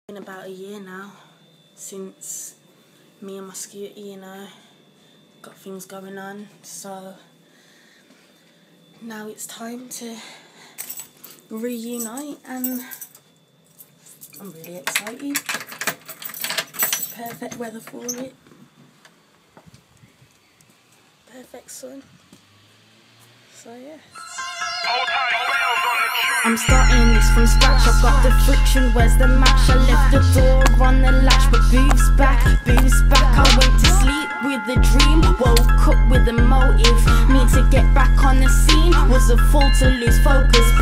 Been about a year now since me and my scooter, got things going on, so now it's time to reunite and I'm really excited. It's the perfect weather for it. Perfect sun. So yeah. I'm starting this from scratch, I've got the friction, where's the match? I left the door on the latch, but boots back. I went to sleep with a dream, woke up with a motive. Need to get back on the scene, was a fool to lose focus.